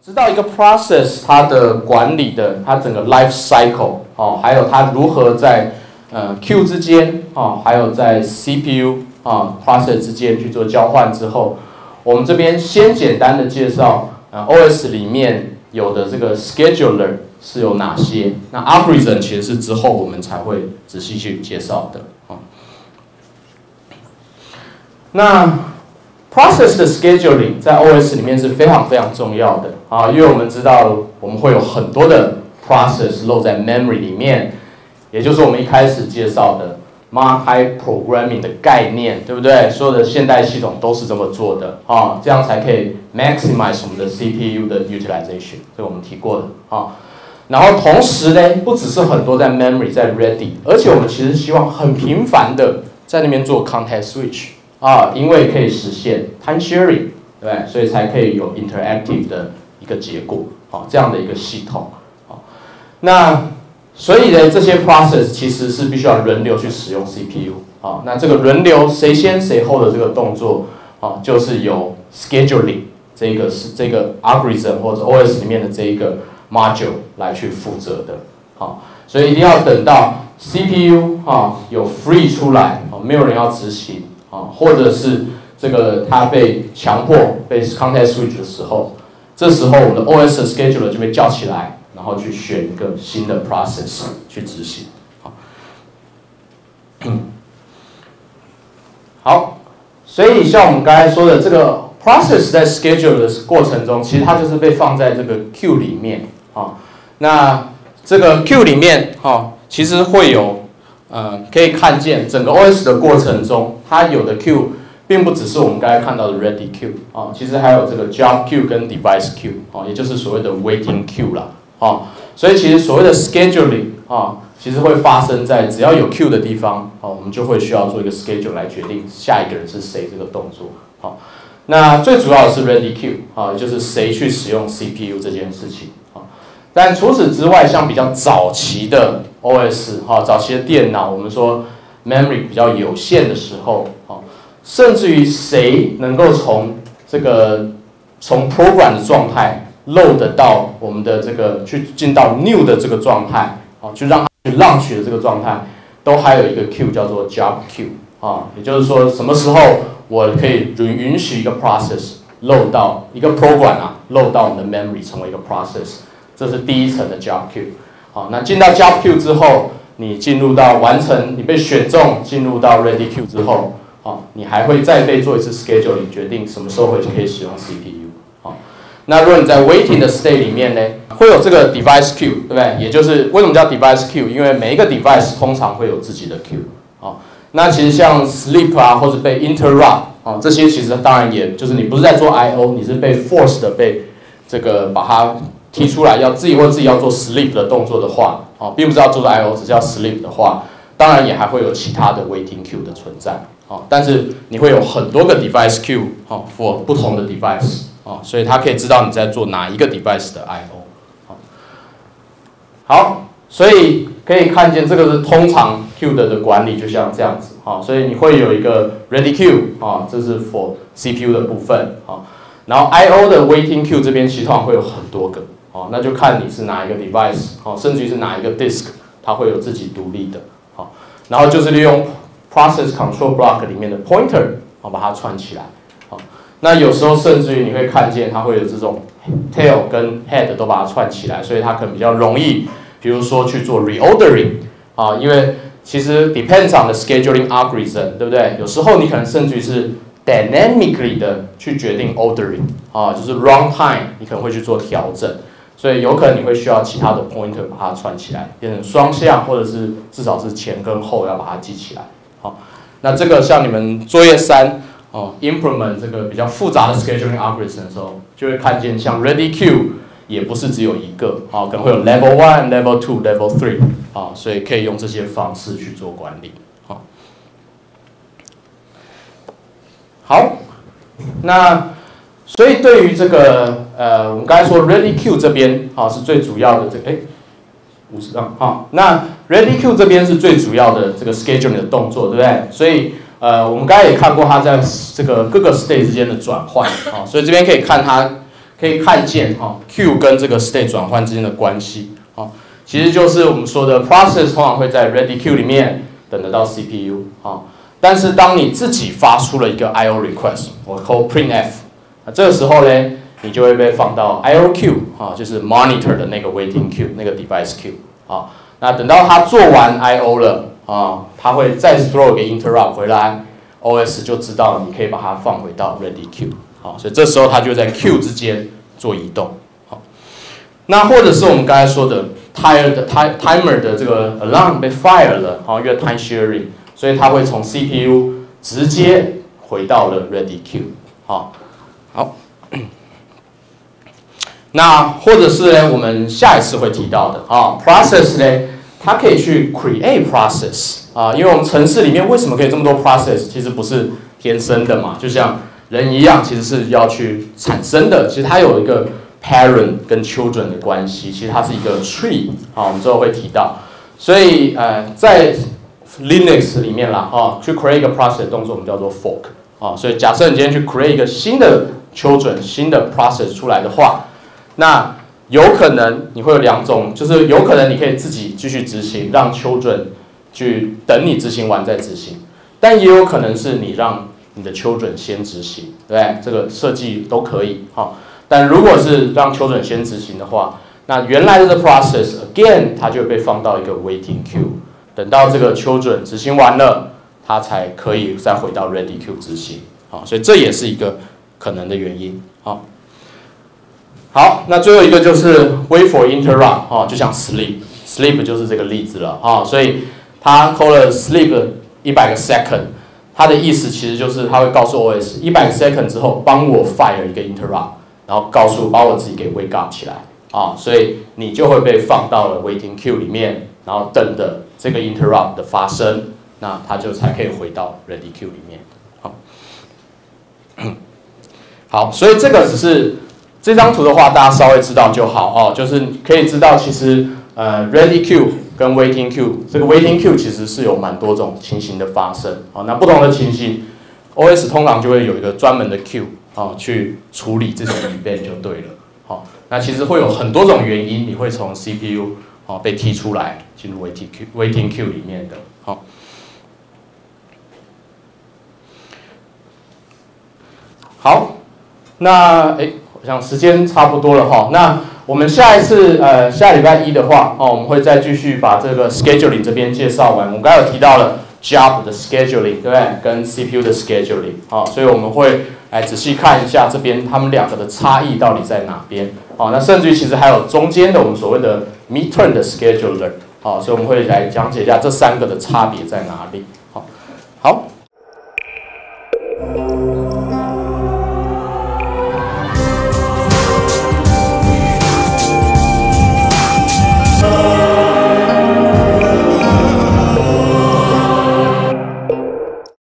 知道一个 process 它的管理的它整个 life cycle 哦，还有它如何在Q 之间哦，还有在 CPU process 之间去做交换之后，我们这边先简单的介绍OS 里面有的这个 scheduler 是有哪些，那 algorithm 其实是之后我们才会仔细去介绍的啊。那 process 的 scheduling 在 OS 里面是非常非常重要的啊，因为我们知道我们会有很多的 process load 在 memory 里面，也就是我们一开始介绍的 multi-programming 的概念，对不对？所有的现代系统都是这么做的啊，这样才可以 maximize 我们的 CPU 的 utilization， 这个我们提过的啊。然后同时呢，不只是很多在 memory 在 ready， 而且我们其实希望很频繁的在那边做 context switch。因为可以实现 time sharing， 对不对？所以才可以有 interactive 的一个结果，这样的一个系统，那所以呢，这些 process 其实是必须要轮流去使用 CPU，那这个轮流谁先谁后的这个动作，就是由 scheduling 这个 algorithm 或者 OS 里面的这一个 module 来去负责的，所以一定要等到 CPU 有 free 出来，没有人要执行。或者是这个它被强迫被 context switch 的时候，这时候我们的 OS 的 scheduler 就被叫起来，然后去选一个新的 process 去执行。好，所以像我们刚才说的这个 process 在 schedule 的过程中，其实它就是被放在这个 Q 里面那这个 Q 里面其实会有。可以看见整个 OS 的过程中，它有的 Q 并不只是我们刚才看到的 Ready Q 其实还有这个 Job Q 跟 Device Q 也就是所谓的 Waiting Q 啦所以其实所谓的 Scheduling 其实会发生在只要有 Q 的地方我们就会需要做一个 schedule 来决定下一个人是谁这个动作那最主要的是 Ready Q 也就是谁去使用 CPU 这件事情但除此之外，像比较早期的 OS 早期的电脑，我们说 memory 比较有限的时候甚至于谁能够从 program 的状态 load 到我们的这个去进到 new 的这个状态去让它去 launch 的这个状态，都还有一个 Q 叫做 Job Q 也就是说什么时候我可以允许一个 process load 到一个 program load 到我们的 memory 成为一个 process。这是第一层的 Job Q， 那进到 Job Q 之后，你进入到完成，你被选中进入到 Ready Q 之后，你还会再被做一次 scheduling， 决定什么时候可以使用 CPU。那如果你在 Waiting 的 state 里面呢，会有这个 Device Q， 对不对？也就是为什么叫 Device Q？ 因为每一个 device 通常会有自己的 Q。那其实像 Sleep 或者被 Interrupt 这些其实当然也就是你不是在做 I/O， 你是被 force 的被这个把它提出来要自己要做 sleep 的动作的话，并不是要做 I/O， 只是要 sleep 的话，当然也还会有其他的 waiting queue 的存在，但是你会有很多个 device queue for 不同的 device，所以它可以知道你在做哪一个 device 的 I/O。好，所以可以看见这个是通常 queue 的管理就像这样子，所以你会有一个 ready queue，这是 for CPU 的部分，然后 I/O 的 waiting queue 这边其实通常会有很多个。那就看你是哪一个 device， 甚至于是哪一个 disk， 它会有自己独立的，然后就是利用 process control block 里面的 pointer， 把它串起来，那有时候甚至于你会看见它会有这种 tail 跟 head 都把它串起来，所以它可能比较容易，比如说去做 reordering，因为其实 depends on the scheduling algorithm， 对不对？有时候你可能甚至于是dynamically 的去决定 ordering，就是 runtime 你可能会去做调整。所以有可能你会需要其他的 pointer 把它串起来，变成双向，或者是至少是前跟后要把它记起来。那这个像你们作业3implement 这个比较复杂的 scheduling algorithm 的时候，就会看见像 Ready Q 也不是只有一个可能会有 Level 1、Level 2、Level 3所以可以用这些方式去做管理。好，那所以对于这个我们刚才说 Ready Q 这边是最主要的这个50张那 Ready Q 这边是最主要的这个 scheduling 的动作，对不对？所以我们刚才也看过它在这个各个 state 之间的转换所以这边可以看它可以看见Q 跟这个 state 转换之间的关系其实就是我们说的 process 通常会在 ready queue 里面等得到 CPU 但是当你自己发出了一个 IO request， 我 call printf， 这个时候呢，你就会被放到 IO queue 就是 monitor 的那个 waiting queue， 那个 device queue 那等到它做完 IO 了它会再 throw 一个 interrupt 回来 ，OS 就知道你可以把它放回到 ready queue， 所以这时候它就在 queue 之间做移动，那或者是我们刚才说的 timer 的这个 alarm 被 fire 了，因为 time sharing， 所以它会从 CPU 直接回到了 ready queue， 好，那或者是呢，我们下一次会提到的process 呢，它可以去 create process 因为我们程式里面为什么可以这么多 process， 其实不是天生的嘛，就像人一样，其实是要去产生的。其实它有一个 parent 跟 children 的关系，其实它是一个 tree 我们之后会提到。所以在 Linux 里面啦去 create 一个 process 的动作我们叫做 fork 所以假设你今天去 create 一个新的 children 新的 process 出来的话，那有可能你会有两种，就是有可能你可以自己继续执行，让 children 去等你执行完再执行，但也有可能是你让你的 children 先执行，对不对？这个设计都可以但如果是让 children 先执行的话，那原来的 process again 它就会被放到一个 waiting queue， 等到这个 children 执行完了，它才可以再回到 ready queue 执行所以这也是一个可能的原因好，那最后一个就是 wait for interrupt 就像 sleep 就是这个例子了所以它 call 了 sleep 100个 second， 它的意思其实就是它会告诉 OS 100个 second 之后帮我 fire 一个 interrupt， 然后把我自己给 wake up 起来所以你就会被放到了 waiting queue 里面，然后等着这个 interrupt 的发生，那它就才可以回到 ready queue 里面好，所以这个只是这张图的话，大家稍微知道就好就是可以知道其实ready queue 跟 waiting queue， 这个 waiting queue 其实是有蛮多种情形的发生那不同的情形 ，OS 通常就会有一个专门的 queue 去处理这种 event 就对了那其实会有很多种原因，你会从 CPU 被踢出来进入 waiting queue 里面的好，那我想时间差不多了那我们下一次下礼拜一的话我们会再继续把这个 scheduling 这边介绍完。我们刚才有提到了 job 的 scheduling， 对不对？跟 CPU 的 scheduling所以我们会来仔细看一下这边他们两个的差异到底在哪边那甚至于其实还有中间的我们所谓的 midterm 的 scheduler所以我们会来讲解一下这三个的差别在哪里好。